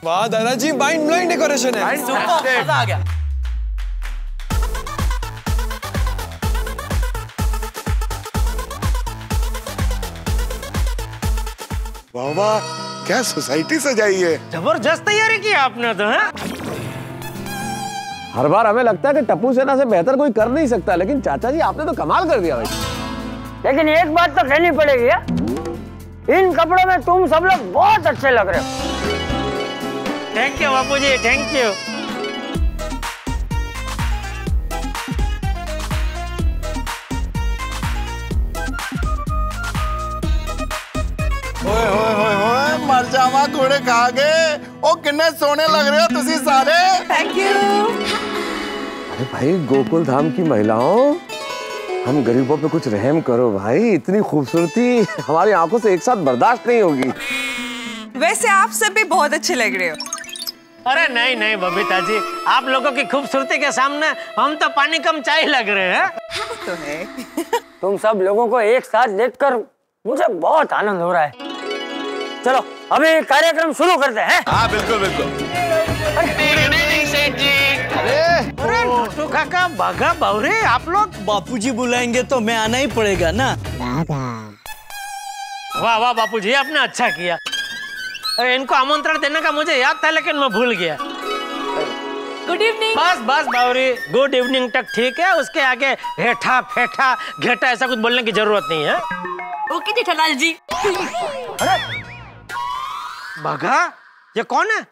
वाह दादाजी, mind blowing decoration है। मजा आ गया। वाह वाह, क्या सोसाइटी सजाई है। जबरदस्त तैयारी की आपने तो। है हर बार हमें लगता है कि टप्पू सेना से बेहतर कोई कर नहीं सकता, लेकिन चाचा जी आपने तो कमाल कर दिया भाई। लेकिन एक बात तो कहनी पड़ेगी, इन कपड़ों में तुम सब लोग बहुत अच्छे लग रहे हो। Thank you Bapu ji, thank you. ओए होए होए होए, मर जावा घोड़े खा गए। ओ कितने सोने लग रहे हो तुसी सारे। Thank you. अरे भाई गोकुल धाम की महिलाओं, हम गरीबों पे कुछ रहम करो भाई। इतनी खूबसूरती हमारी आंखों से एक साथ बर्दाश्त नहीं होगी। वैसे आप सब भी बहुत अच्छे लग रहे हो। अरे नहीं नहीं बबीता जी, आप लोगों की खूबसूरती के सामने हम तो पानी कम चाय लग रहे हैं। तो है। तुम सब लोगों को एक साथ देखकर मुझे बहुत आनंद हो रहा है। चलो अभी कार्यक्रम शुरू करते हैं। हाँ बिल्कुल बिल्कुल। अरे नोटू काका, बाघा बावरे, आप लोग। बापूजी बुलाएंगे तो मैं आना ही पड़ेगा ना। वाह वाह बापूजी, आपने अच्छा किया। अरे इनको आमंत्रण देने का मुझे याद था, लेकिन मैं भूल गया। Good evening. बस बस बावरी, गुड इवनिंग तक ठीक है। उसके आगे हेठा फेठा घेटा ऐसा कुछ बोलने की जरूरत नहीं है। ओके जेठालाल जी। अरे बाघा, ये कौन है?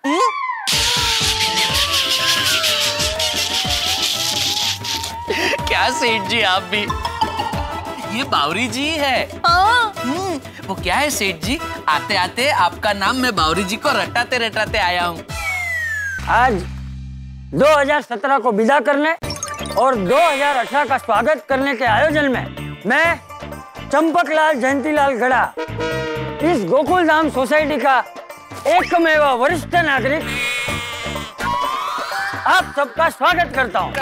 क्या सेठ जी आप भी? ये बावरी जी है। वो क्या है सेठ जी, आते आते आपका नाम मैं बावरी जी को रटाते रटाते आया हूँ। आज 2017 को विदा करने और 2018 का स्वागत करने के आयोजन में मैं चंपकलाल जयंतीलाल गड़ा, इस गोकुल धाम सोसाइटी का एकमेव वरिष्ठ नागरिक, आप सबका स्वागत करता हूँ।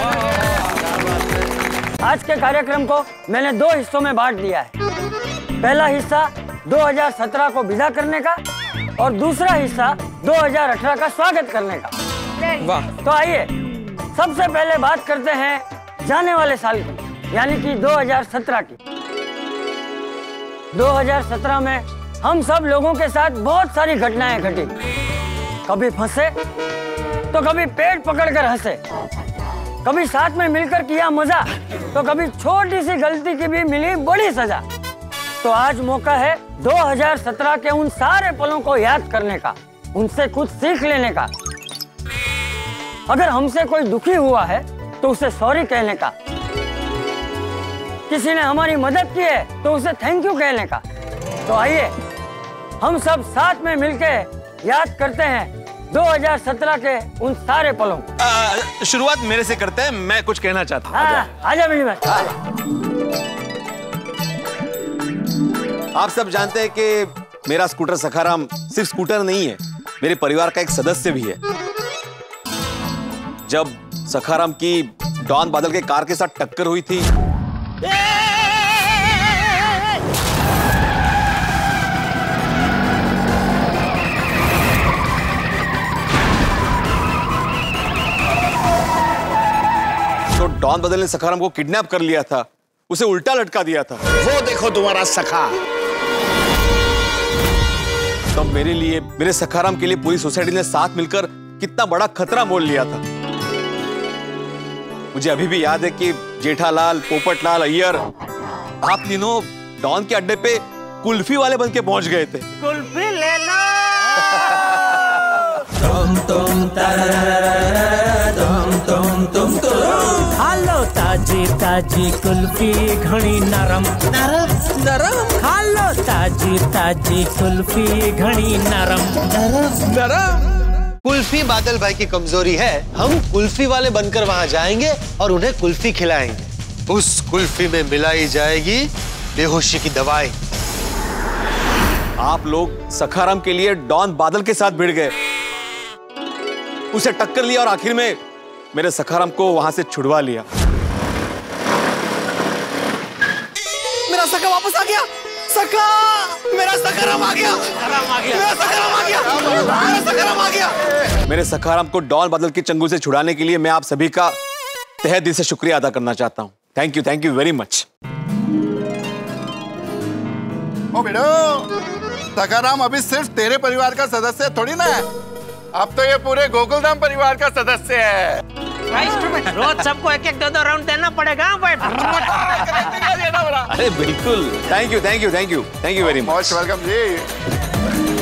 आज के कार्यक्रम को मैंने 2 हिस्सों में बांट दिया है। पहला हिस्सा 2017 को विदा करने का और दूसरा हिस्सा 2018 का स्वागत करने का। वाह। तो आइए सबसे पहले बात करते हैं जाने वाले साल की, यानी कि 2017 की। 2017 में हम सब लोगों के साथ बहुत सारी घटनाएं घटी। कभी फंसे तो कभी पेट पकड़कर हंसे, कभी साथ में मिलकर किया मजा, तो कभी छोटी सी गलती की भी मिली बड़ी सजा। तो आज मौका है 2017 के उन सारे पलों को याद करने का, उनसे कुछ सीख लेने का। अगर हमसे कोई दुखी हुआ है तो उसे सॉरी कहने का, किसी ने हमारी मदद की है तो उसे थैंक यू कहने का। तो आइए हम सब साथ में मिलकर याद करते हैं 2017 के उन सारे पलों। शुरुआत मेरे से करते हैं, मैं कुछ कहना चाहता हूँ। आजा मेरी बात। आप सब जानते हैं कि मेरा स्कूटर सखाराम सिर्फ स्कूटर नहीं है, मेरे परिवार का एक सदस्य भी है। जब सखाराम की डॉन बादल के कार के साथ टक्कर हुई थी, तो डॉन बादल ने सखाराम को किडनैप कर लिया था, उसे उल्टा लटका दिया था। वो देखो तुम्हारा सखा। तब मेरे लिए, मेरे सखाराम के लिए पूरी सोसाइटी ने साथ मिलकर कितना बड़ा खतरा मोल लिया था। मुझे अभी भी याद है कि जेठालाल, पोपटलाल, अय्यर, आप तीनों डॉन के अड्डे पे कुल्फी वाले बन के पहुंच गए थे। कुल्फी ले लो। हालो ताजी ताजी कुल्फी घणी नरम नरम नरम। हालो ताजी ताजी कुल्फी घणी नरम नरम नरम। कुल्फी बादल भाई की कमजोरी है। हम कुल्फी वाले बनकर वहां जाएंगे और उन्हें कुल्फी खिलाएंगे। उस कुल्फी में मिलाई जाएगी बेहोशी की दवाई। आप लोग सखाराम के लिए डॉन बादल के साथ भिड़ गए, उसे टक्कर लिया और आखिर में मेरे सखाराम को वहां से छुड़वा लिया। मेरा सखा वापस आ गया। सखा, मेरा सखाराम आ गया, मेरा सखाराम आ गया, मेरा सखाराम आ गया। मेरे सखाराम को डॉन बादल के चंगुल से छुड़ाने के लिए मैं आप सभी का तहे दिल से शुक्रिया अदा करना चाहता हूँ। Thank you very much. ओ बेटो, सखाराम अभी सिर्फ तेरे परिवार का सदस्य थोड़ी ना है, अब तो ये पूरे गोकुलधाम परिवार का सदस्य है। रोज सबको एक एक दो राउंड देना पड़ेगा भाई। अरे बिल्कुल, thank you very much. Most welcome ji.